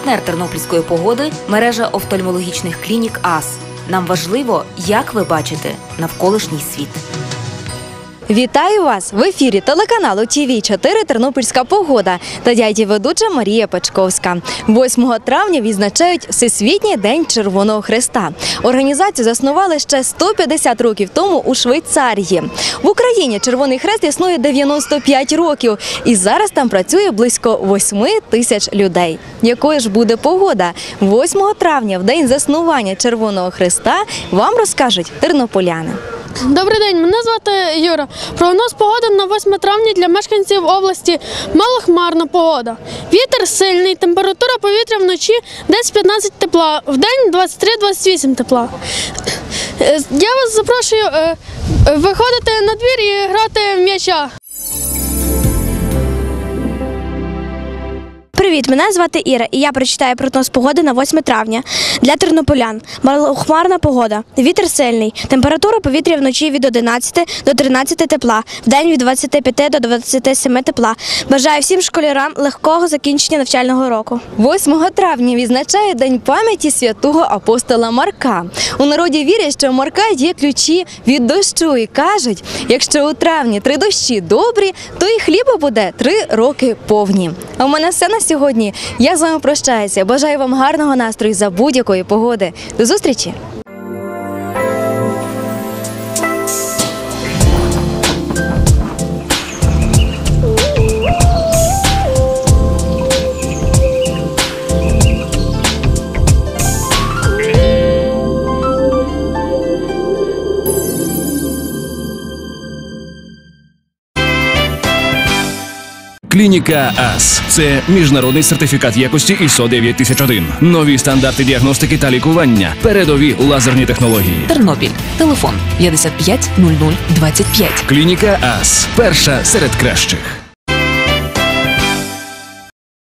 Партнер тернопільської погоди – мережа офтальмологічних клінік АС. Нам важливо, як ви бачите навколишній світ. Вітаю вас! В ефірі телеканалу ТВ4 «Тернопільська погода» та я ведуча Марія Пачковська. 8 травня відзначають Всесвітній день Червоного Хреста. Організацію заснували ще 150 років тому у Швейцарії. В Україні Червоний Хрест існує 95 років і зараз там працює близько 8 тисяч людей. Якою ж буде погода? 8 травня, в день заснування Червоного Хреста, вам розкажуть тернополяни. Добрий день, мене звати Юра. Прогноз погоди на 8 травня для мешканців області – малохмарна погода. Вітер сильний, температура повітря вночі 10-15 тепла, вдень 23-28 тепла. Я вас запрошую виходити на двір і грати в м'яча. Привіт, мене звати Іра, і я прочитаю прогноз погоди на 8 травня. Для тернополян малохмарна погода, вітер сильний, температура повітря вночі від 11 до 13 тепла, вдень від 25 до 27 тепла. Бажаю всім школярам легкого закінчення навчального року. 8 травня відзначає День пам'яті святого апостола Марка. У народі вірять, що у Марка є ключі від дощу і кажуть, якщо у травні 3 дощі добрі, то і хліба буде 3 роки повні. А у мене все на сьогодні. Я з вами прощаюся. Бажаю вам гарного настрою за будь-якої погоди. До зустрічі! Клініка АС – це міжнародний сертифікат якості ISO 9001. Нові стандарти діагностики та лікування. Передові лазерні технології. Тернопіль. Телефон 55 00 25. Клініка АС – перша серед кращих.